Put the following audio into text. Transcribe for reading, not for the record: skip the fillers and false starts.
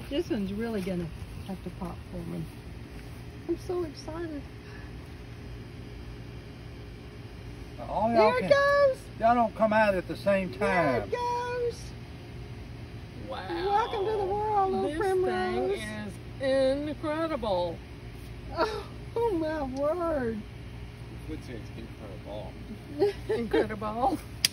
This one's really gonna have to pop for me. I'm so excited. All There it goes. Y'all don't come out at the same time. There it goes. Wow. Welcome to the world, little Primrose. This thing is incredible. Oh my word. Would say it's incredible. Incredible.